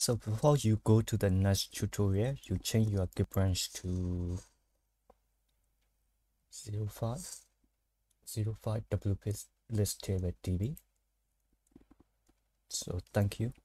So before you go to the next tutorial, you change your git branch to 05 wp list table db. So thank you.